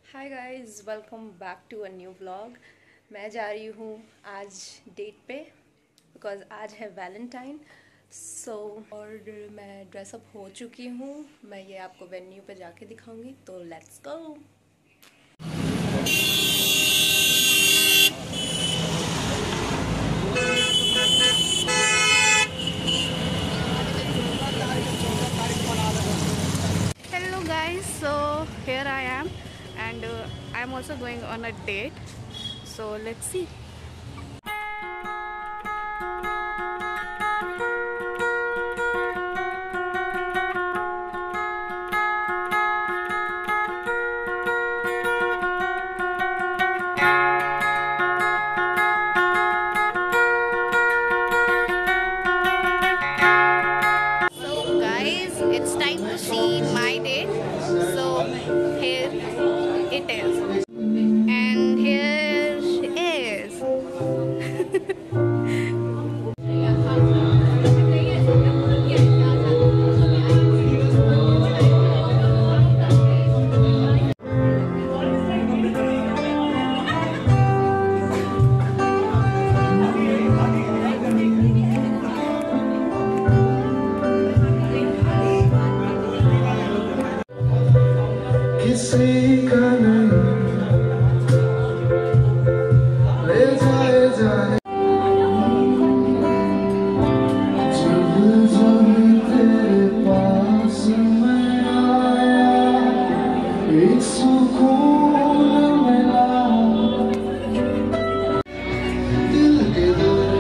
Hi guys, welcome back to a new vlog. मैं जा रही हूँ आज डेट पे बिकॉज़ आज है वैलेंटाइन। और मैं ड्रेसअप हो चुकी हूँ। मैं ये आपको वेन्यू पे जाके दिखाऊंगी, तो let's go. Hello guys, so here I am and I am also going on a date, so let's see. So guys, it's time to see my date. So here it is. And here is. किसी का नहीं ले जाए जाए जब जब तेरे पास मैं आया एक सुकून मिला दिल के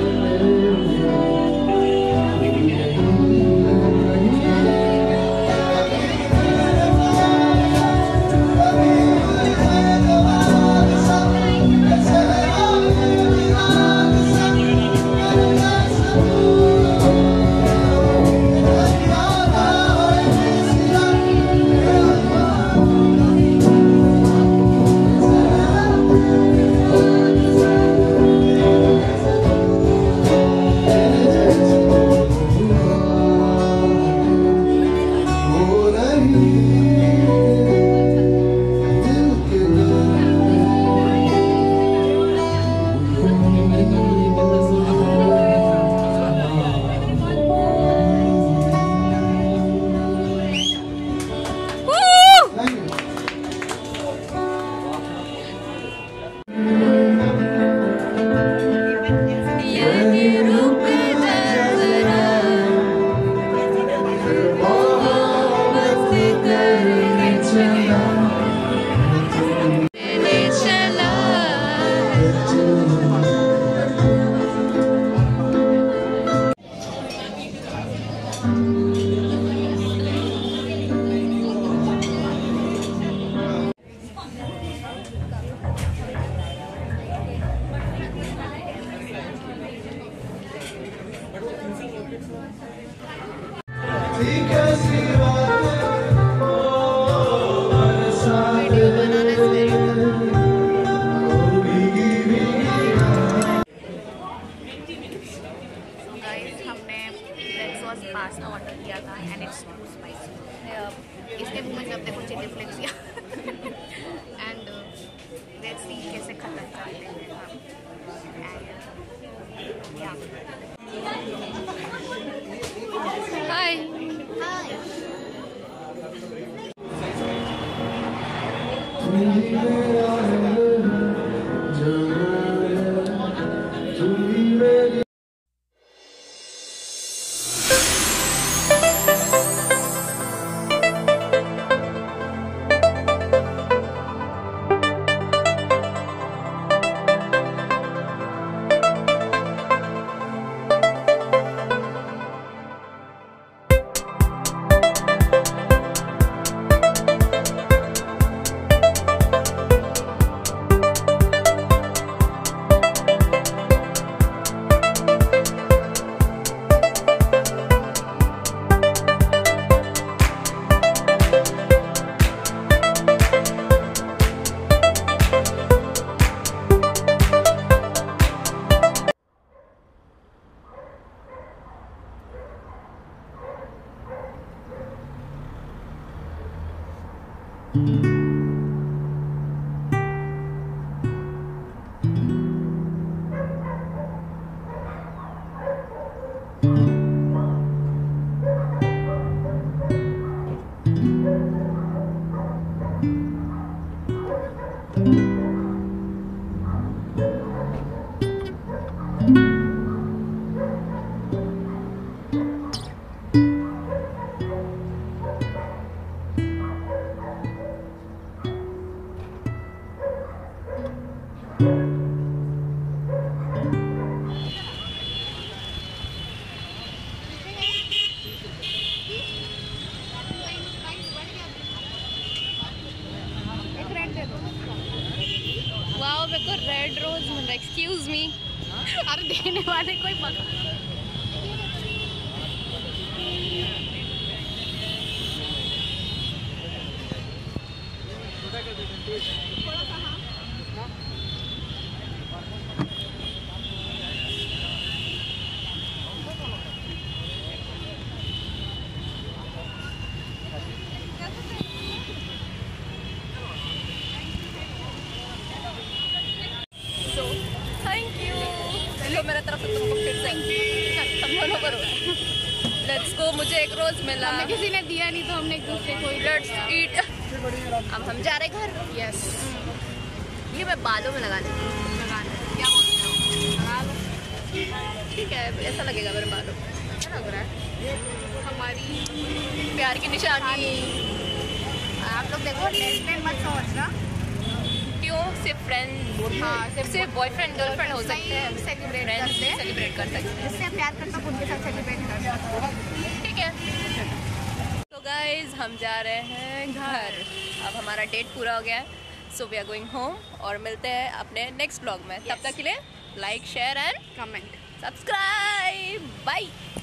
पास्ता ऑर्डर किया था एंड इट्स टू स्पाइसी। इसके मुंह में जब देखो chilli flakes and let's see कैसे खत्म करते हैं हम। हाय वाओ, मेरे को रेड रोज मिल रहा है। Excuse me. अरे देने वाले कोई पता। Thank you. चलो मेरे तरफ से तुमको फिर से हम दोनों को लेट्स गो। मुझे एक रोज मिला, हमें किसी ने दिया नहीं तो हमने एक दूसरे को ही लेट्स ईट। अब हम जा रहे घर। यस। ये मैं बालों में लगा लेती हूँ। क्या बोलते हो? लगा लो। ठीक है, ऐसा लगेगा मेरे बालों में। अच्छा लग रहा है। हमारी प्यार की निशानी। आप लोग देखो, लेसबियन मत सोचना। क्यों? सिर्फ फ्रेंड, हाँ, सिर्फ बॉयफ्रेंड गर्लफ्रेंड हो सकते हैं। सेलिब्रेट फ्रेंड्स करते हैं। सेलिब्रेट कर सकते हैं। जिससे प्यार करता उनके साथ सेलिब्रेट कर सकते हैं। ठीक है। तो गाइज हम जा रहे हैं घर। अब हमारा डेट पूरा हो गया है, so we are going home और मिलते हैं अपने नेक्स्ट ब्लॉग में। तब तक के लिए like, share and comment. Subscribe. Bye.